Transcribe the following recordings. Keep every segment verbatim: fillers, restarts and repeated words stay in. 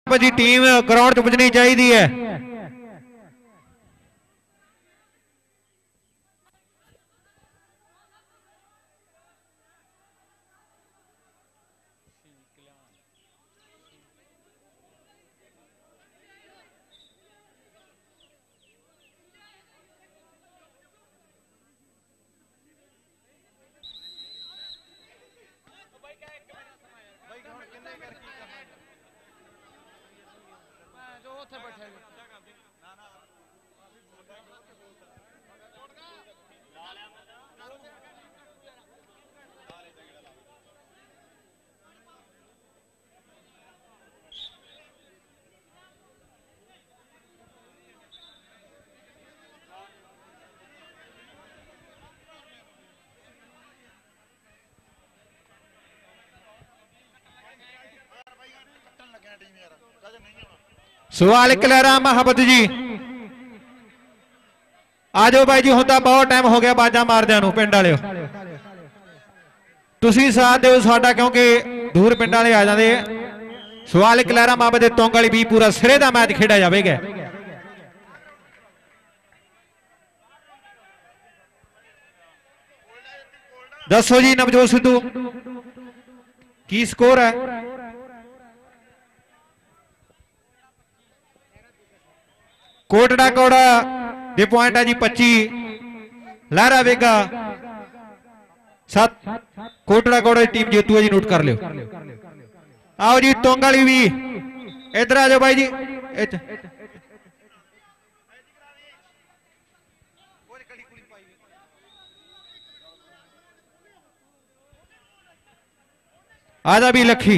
जी team ground च पुजनी चाहिए है। सवाल कलैरा महाबत जी आ जाओ भाई जी। होता बहुत टाइम हो गया बाजा मारदे पिंड वाले तुसी साथ दो साडा क्योंकि दूर पिंड वाले आ जाते। सवाल कलैरा महाबत दे तोंग वाली भी पूरा सिरे का मैच खेड़ा जाएगा। दसो जी नवजोत सिद्धू की स्कोर है? कोटड़ा कौड़ा दे पॉइंट है जी पच्ची, लहरा वेगा सत। कोटड़ा कौड़ा टीम जीतू है जी, नोट कर लियो। आओ जी तोंग वाली भी इधर आ जाओ भाई जी। आजा भी लखी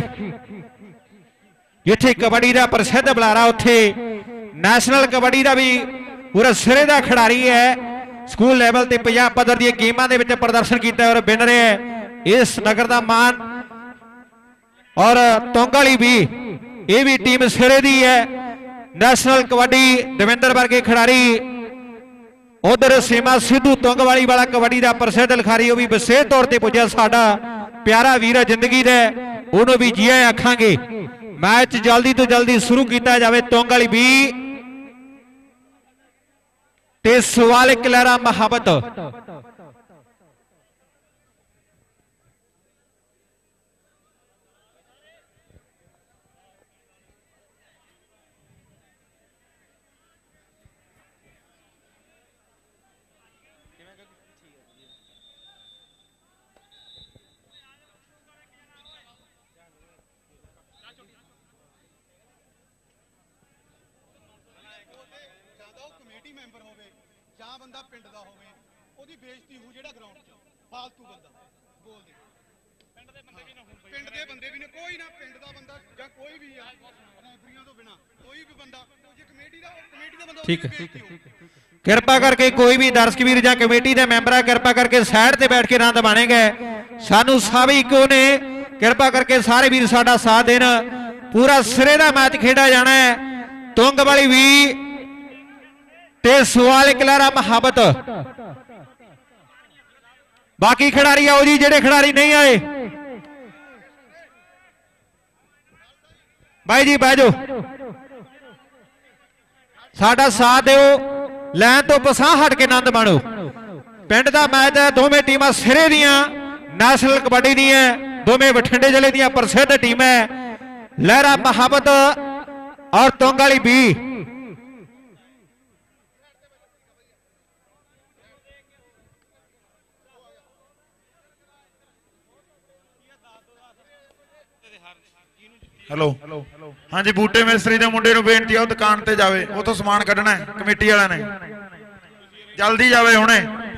जिथे कबड्डी का प्रसिद्ध बुलारा उथे नैशनल कबड्डी का भी पूरा सिरे का खिडारी है। स्कूल लैवल से पंजाब पद्धर दी गेमां दे विच प्रदर्शन किया और विनर है इस नगर का मान। और तोंग वाली भी ये भी टीम सिरे दी है। नैशनल कबड्डी दविंदर वर्गे खिडारी उधर सीमा सिद्धू तोंग वाली वाला कबड्डी का प्रसिद्ध लिखारी भी विशेष तौर पर पुजा साडा प्यारा वीर जिंदगी दे उन्होंने भी जिया आखांगे। मैच जल्दी तो जल्दी शुरू किया जाए। तोंग वाली भी ते सवाल कलैरा महाबत ठीक है। कृपा करके कोई भी दर्शक वीर या कमेटी के मैंबर कृपा करके साइड से बैठ के रंद बने गए। सानू सब इको ने कृपा करके सारे वीर साडा साथ देन। पूरा सिरे का मैच खेड़ा जाना है। तोंग वाली भी ते सवाल कलैरा महाबत। बाकी खिडारी आओ जी जेडे खिडारी नहीं आए भाई जी बह जाओ साडा साथ दो। लैन तो पसाह हट के आनंद माणो। पिंड का मैच है। दोवें टीमां सिरे दियां नैशनल कबड्डी दी है। दोवें बठिंडे जिले दियां प्रसिद्ध टीम है लहरा महाबत और तोंग वाली भी। हेलो हाँ जी बूटे मिस्त्री के मुंडे नूं बेनती है दुकान ते जावे उतों समान कढ़ना है कमेटी वाले ने जल्दी जावे हुणे।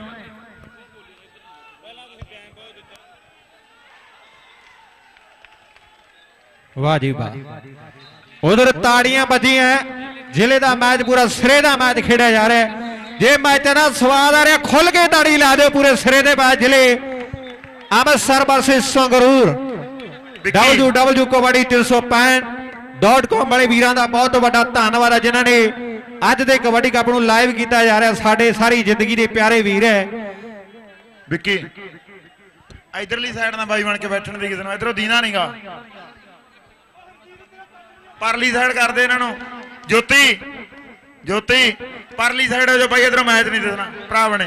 वाह जी वाह। उधर ताड़ियां बजियां हैं। जिले का मैच पूरा सिरे का मैच खेड़ा जा रहा है। जे मैच ना स्वाद आ रहा खुल के ताड़ी ला दो पूरे सिरे के मैच जिले Amritsar versus Sangrur. W W kabaddi तीन सौ पैंठ डॉट कॉम वाले वीरों का बहुत बड़ा धन्यवाद है जिन्होंने अज के कबड्डी कप नूं लाइव किया जा रहा है। साडे सारी जिंदगी के प्यारे वीर है। विक्की इधरली साइड ना बाई बन के बैठने दी किसी इधरों दीना नहीं गा परली साइड कर दे इन्हों ज्योति ज्योति परली साइड हो जाओ भाई इधरों मैच नहीं देखना भरा बने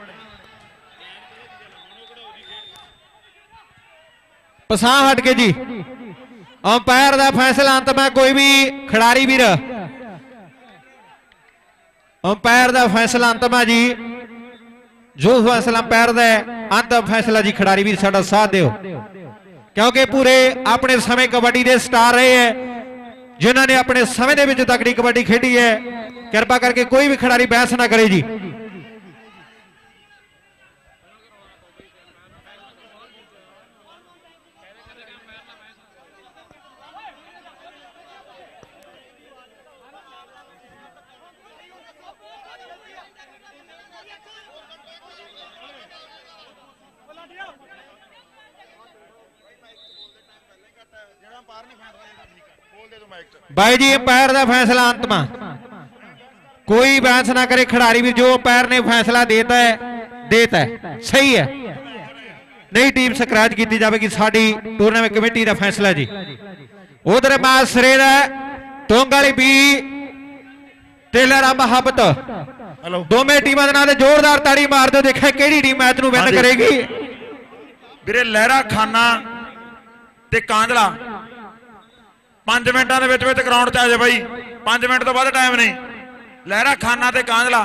पछां हट के जी अंपायर का फैसला अंत में कोई भी खिडारी वीर अंपायर का फैसला अंत में जी जो फैसला अंपायर का अंत फैसला जी खिडारी वीर साडा साथ दिओ क्योंकि पूरे अपने समय कबड्डी के स्टार रहे हैं जिन्होंने अपने समय के विच तगड़ी कबड्डी खेडी है कृपा करके कोई भी खिडारी बहस ना करे जी भाई जी अंपायर का फैसला अंत में कोई बहस ना करे खिडारी भी जो अंपायर ने फैसला देता है देता है सही है नहीं टीम स्क्रैच की जाएगी साडी टूरनामेंट कमेटी का फैसला जी उधर मैच सिरे टोंग वाली बी टेलर मोहब्बत दोवें टीमों के नाम जोरदार ताड़ी मार दो देखा कि टीम मैच में विन करेगी वीरे लहरा खाना ते कांजला पांच मिनटा के ग्राउंड च आ जाए भाई पांच मिनट तो बाद टाइम नहीं लहरा खाना ते कांजला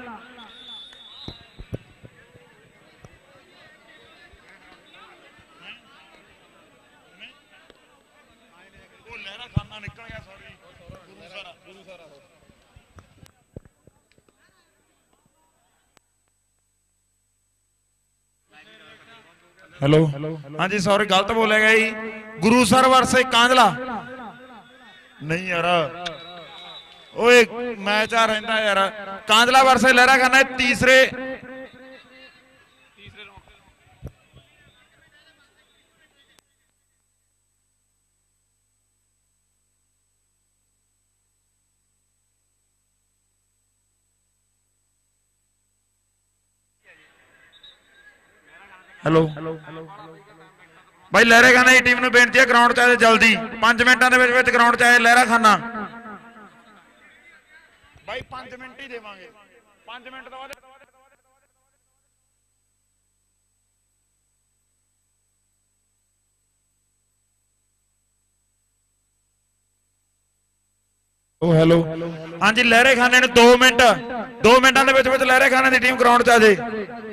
हेलो हाँ जी सॉरी गलत बोले गए जी गुरुसर वर्से कांजला नहीं यार ओए मैच आ रहा यार कांजला वर्से लहरा खाना तीसरे हेलो भाई लहरा खाना की टीम ने बेनती है ग्राउंड च जल्दी पांच मिनटा के ग्राउंड च आए लहरा खाना भाई पांच मिनट ही देवांगे पांच मिनट तो बाद ओ हेलो हाँ जी लहरे खाने ने दो मिनट दो मिनटा के लहरे खाने की टीम ग्राउंड च आ जाए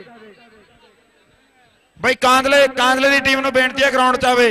भाई कांदले कांदले की टीम ने बेनती है ग्राउंड च आवे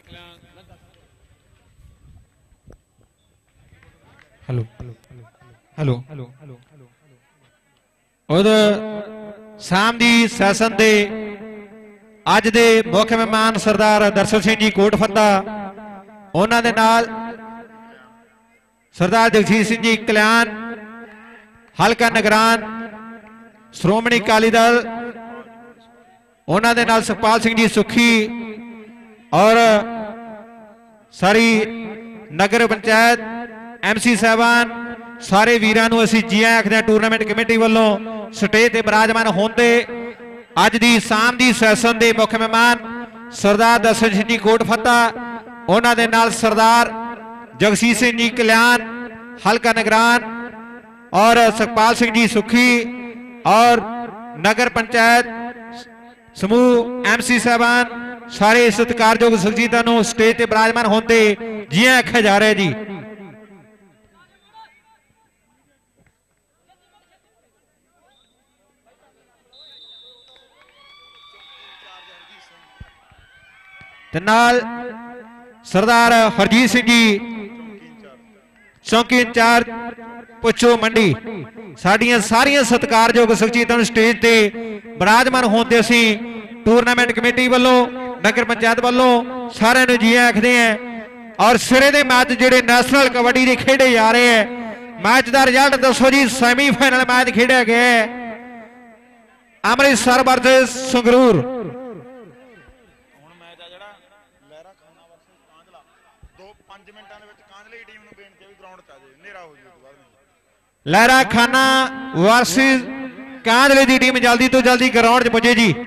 हेलो हेलो उद शाम दी सैशन दे अज दे मुख मेहमान सरदार दर्शन सिंह जी कोटफत्ता उन्हां दे नाल सरदार जगजीत सिंह जी कल्याण हलका नगरान श्रोमणी अकाली दल उन्हां दे नाल सुखपाल सिंह जी सुखी और सारी नगर पंचायत एम सी साहबान सारे वीरां नूं असीं जी आखदे हां। टूरनामेंट कमेटी वालों स्टेज ते विराजमान होंदे अज दी शाम दी सैशन दे मुख मेहमान सरदार दर्शन सिंह जी कोटफत्ता उन्हां दे नाल सरदार जगजीत सिंह जी कल्याण हलका नगरान और सुखपाल सिंह जी सुखी और नगर पंचायत समूह एम सी साहबान सारे सत्कारयोग शख्सियतां नूं स्टेज ते विराजमान होंदे जी आख्या जा रहा है जी। ते नाल सरदार हरजीत सिंह जी चौकी इंचार्ज पुछो मंडी साडियां सारियां सत्कारयोग शख्सियतां स्टेज ते विराजमान होंदे असीं टूरनामेंट कमेटी वालों नगर पंचायत वालों सारे नूं जी आखदे हैं। और सिरे दे मैच जिहड़े नैशनल कबड्डी दे खेडे जा रहे हैं मैच का रिजल्ट दसो जी। सैमीफाइनल मैच खेड़ा गया है अमृतसर वर्सेस संगरूर। लहरा खाना वर्सेस कांदले की टीम जल्दी तो जल्दी ग्राउंड च पुजे जी।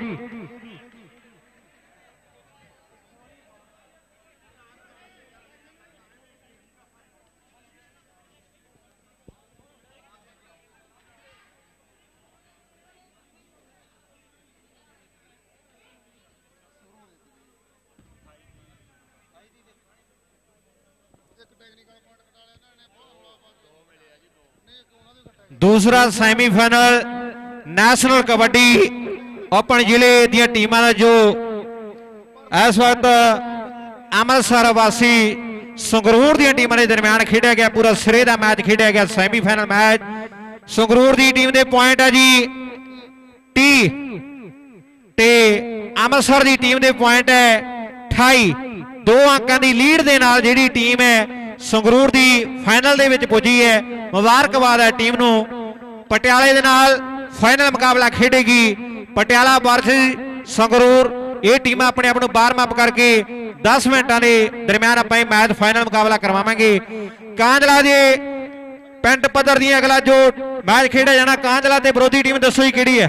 दूसरा सेमीफाइनल नेशनल कबड्डी ओपन जिले दी टीमां जो इस वक्त अमृतसर वासी संगरूर दी टीमां के दरमियान खेड़ा गया पूरा सिरे का मैच खेड़ा गया सेमीफाइनल मैच। संगरूर की टीम के पॉइंट है जी टी ते अमृतसर की टीम के पॉइंट है अठाई। दो अंकों की लीड के नाल जिहड़ी टीम है संगरूर की फाइनल दे विच पुजी है। मुबारकबाद है टीम नूं। पटियाले दे नाल फाइनल मुकाबला खेडेगी पटियाला वर्सेस संगरूर। ये टीम अपने आप वार्म अप करके दस मिनटों के दरमियान आप मैच फाइनल मुकाबला करवावांगे। कांजला के पिंड पद्धर दी अगला जो मैच खेड़ा जाना कांजला ते विरोधी टीम दसो ही किहड़ी है।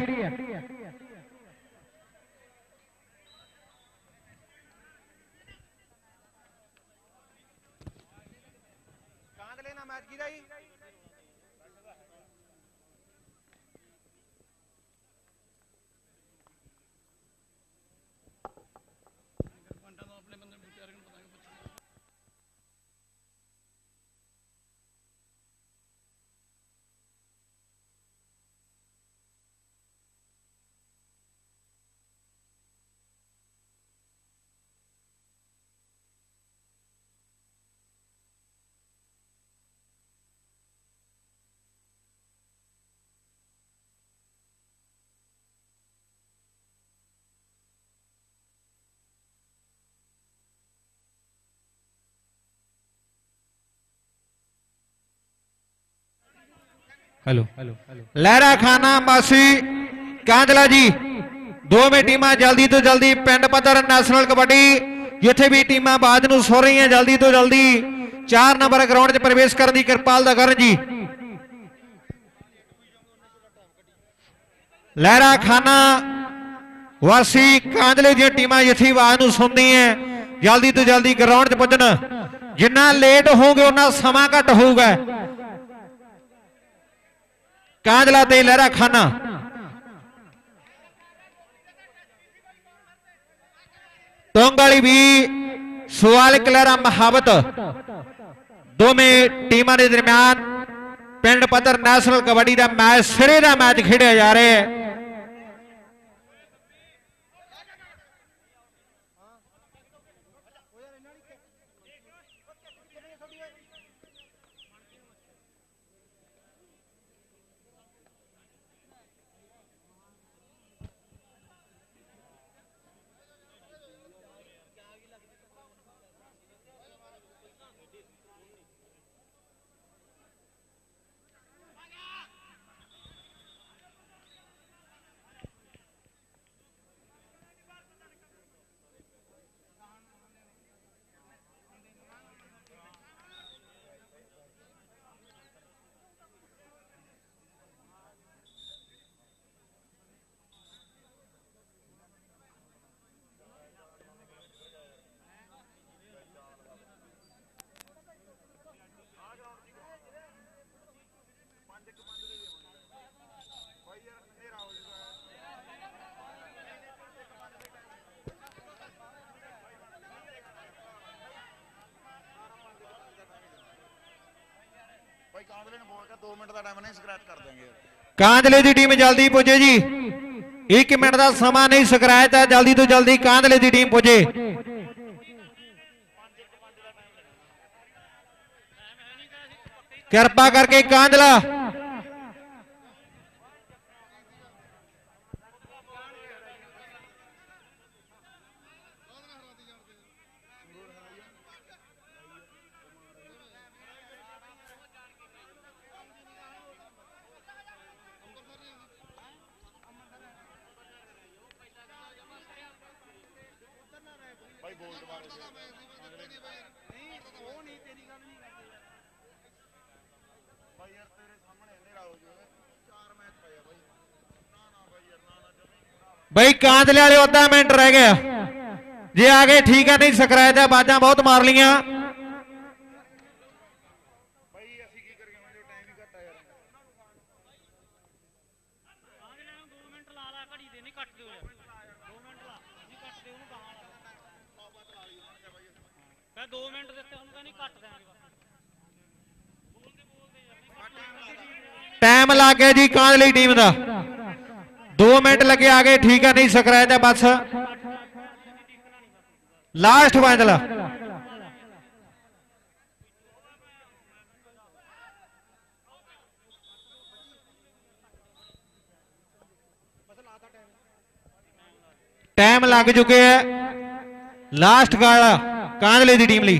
हेलो लहरा खाना बासी कांजला जी दोवें टीम जल्दी तो जल्दी पिंड पद्धर नेशनल कबड्डी जिथे भी टीम बाद नूं सो रही हैं जल्दी तो जल्दी चार नंबर ग्राउंड च प्रवेश करने की कृपालता करन जी। लहरा खाना वासी कांजले दी टीम जिथे आवाज नूं सुनदी हैं जल्दी तो जल्दी ग्राउंड च पुजन। जिन्ना लेट होगे उन्ना समा घट होगा। कांजला ते लहरा खाना टोंगाली भी सवाल कलहरा महावत दोवें टीमां के दरमियान पिंड पद्धर नेशनल कबड्डी का मैच सिरे का मैच खेड़ा जा रहा है। दो मिनट का टाइम नहीं स्क्रैच कर देंगे ਕਾਂਦਲੇ ਦੀ ਟੀਮ ਜਲਦੀ ਪੁੱਜੇ ਜੀ एक मिनट का समा नहीं स्क्रैच है जल्दी तो जल्दी कांदले की टीम पुजे कृपा करके कांदला बई कांदले वाले अद्धा मिनट रह गया जे आ गए ठीक है नहीं स्क्रैच है बाजा बहुत मार लिया टाइम लग गया जी कांदले टीम का दो मिनट लगे आगे ठीक है नहीं स्क्रैच है बस लास्ट फाइनल टाइम लग चुके हैं लास्ट गाला कांदले की टीम ली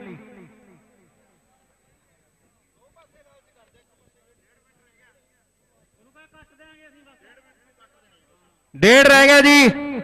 डेढ़ रह गया जी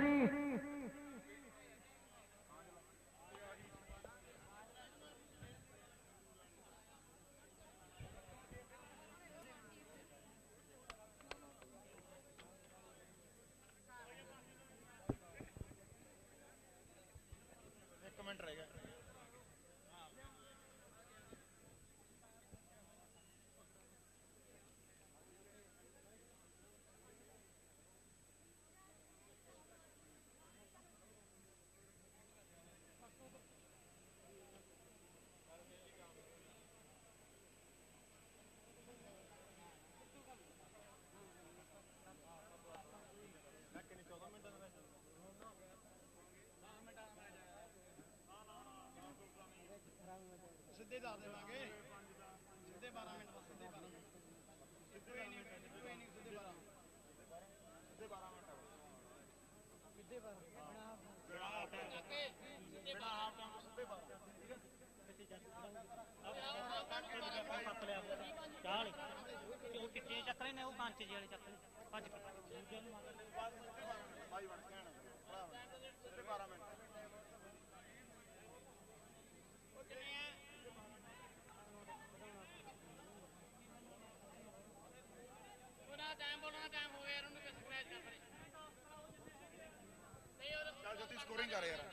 स्कोरिंग कर यार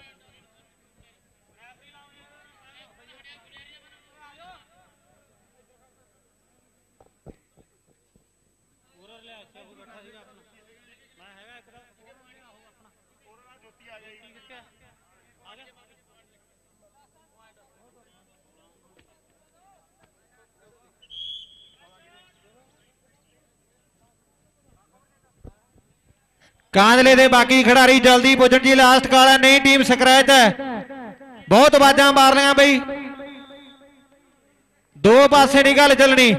कांदले दे बाकी खिडारी जल्दी पुजन जी लास्ट काला नहीं टीम स्क्रैच है बहुत आवाजा मार लिया बई दो पासे नहीं गल चलनी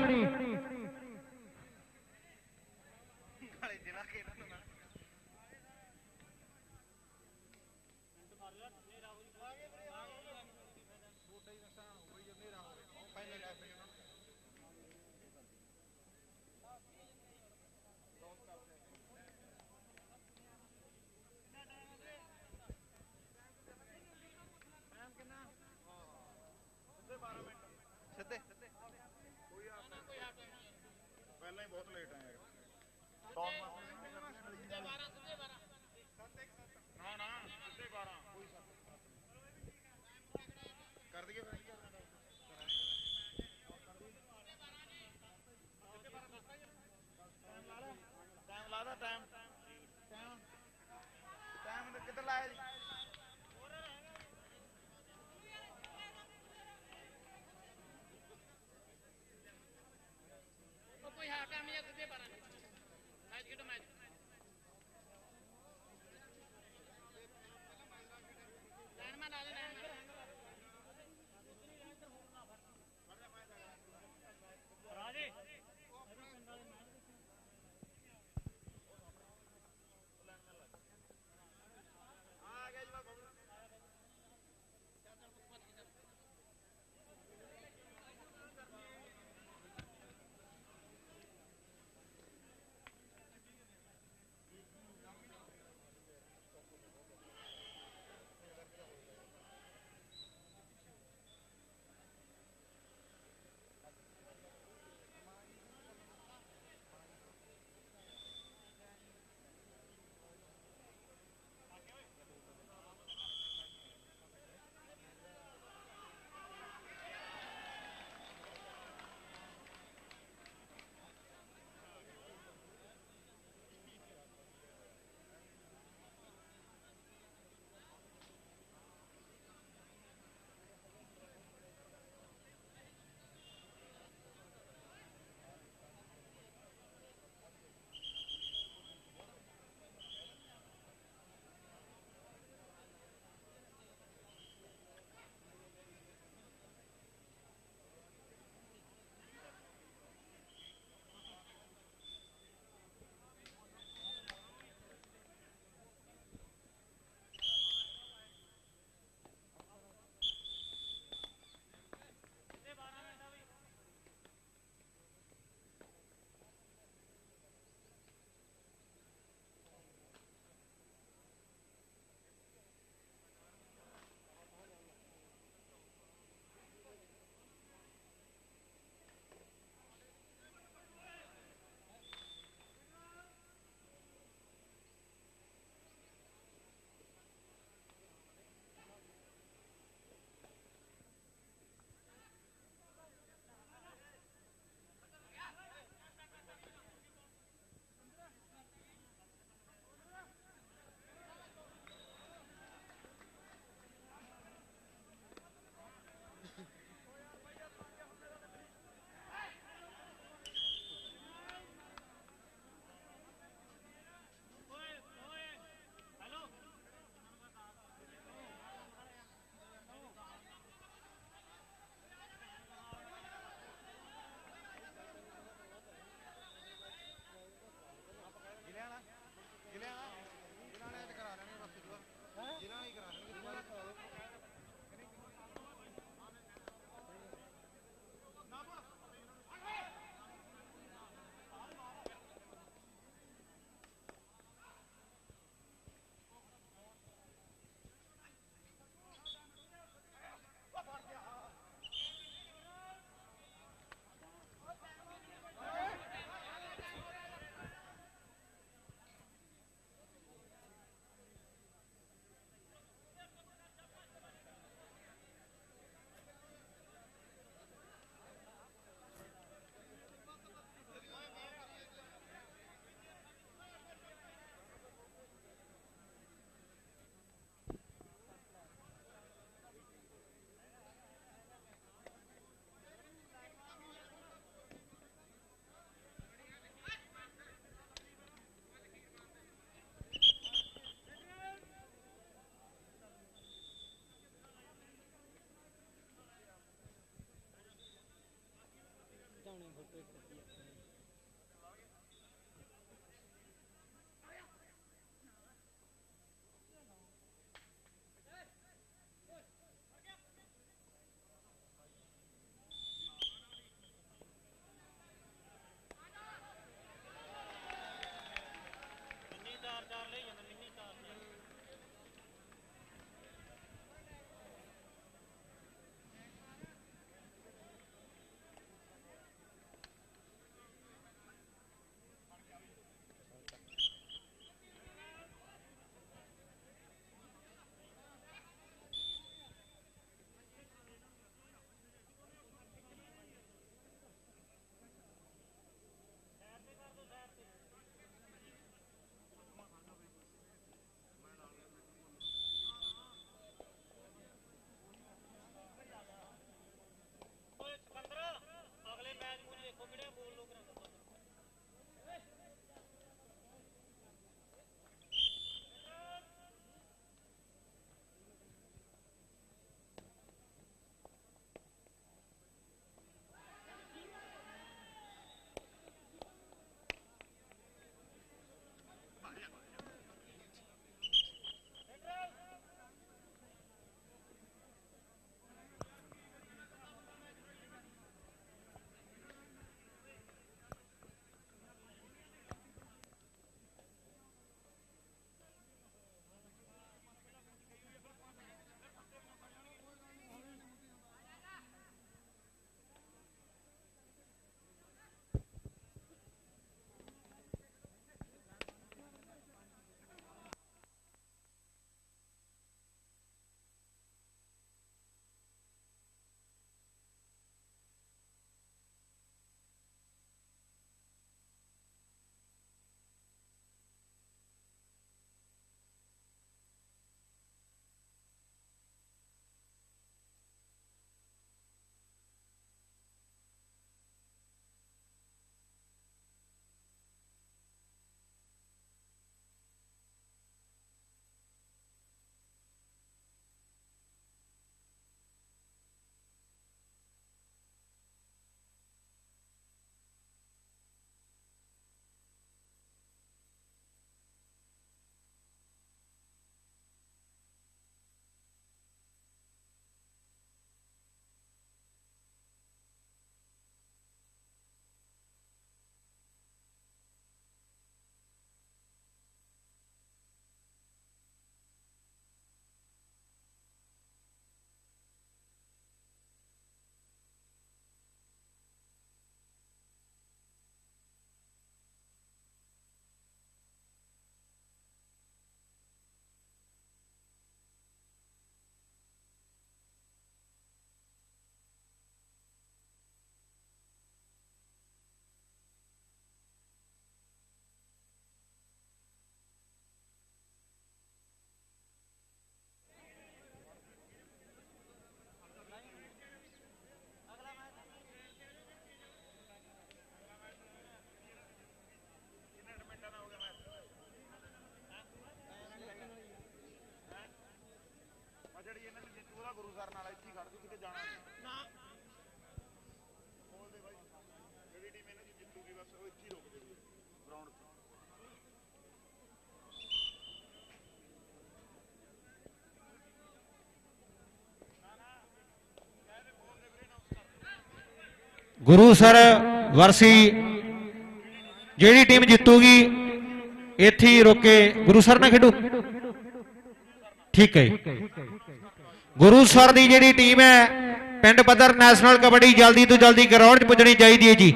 गुरुसर वर्सी जिहड़ी टीम जितूगी इत्थे ही रोके गुरुसर ना खेडू ठीक है। गुरुसर की जिहड़ी टीम है पिंड पद्धर नैशनल कबड्डी जल्दी तो जल्दी ग्राउंड पुजनी चाहिए जी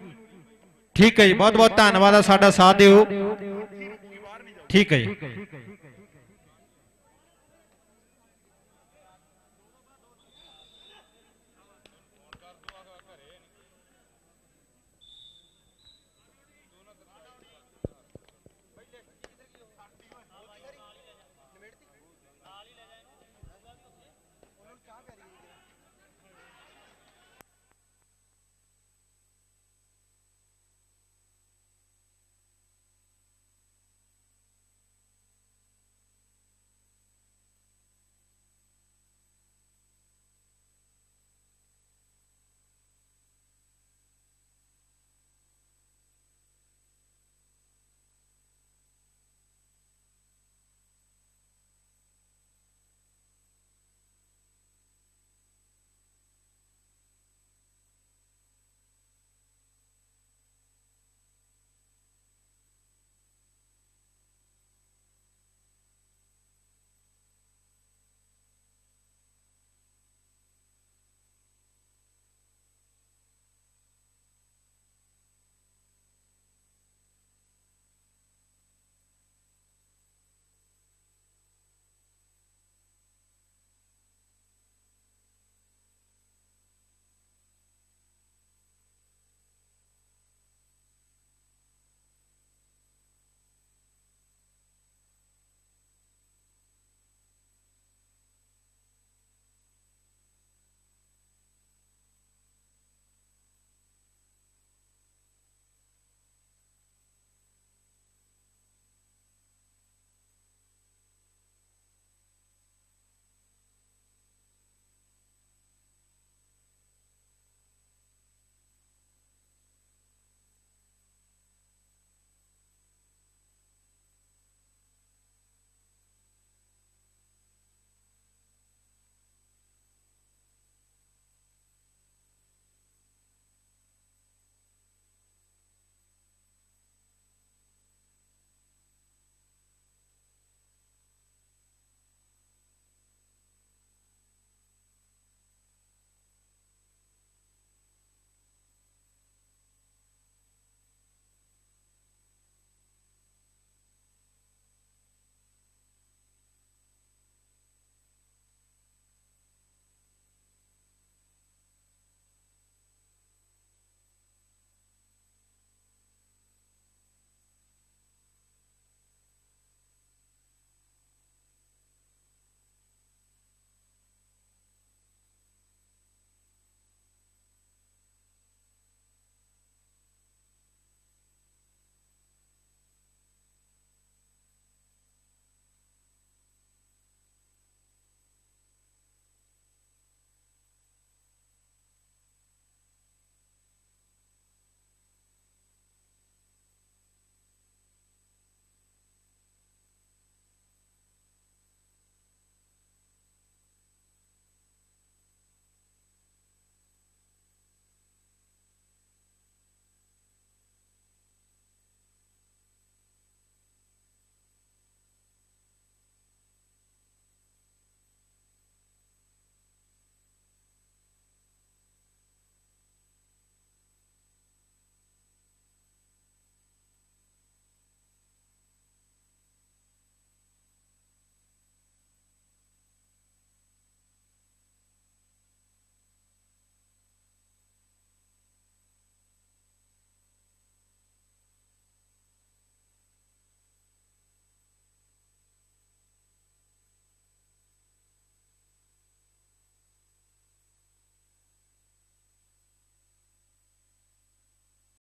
ठीक है जी। बहुत बहुत धन्यवाद है साडा साथ दिओ ठीक है जी।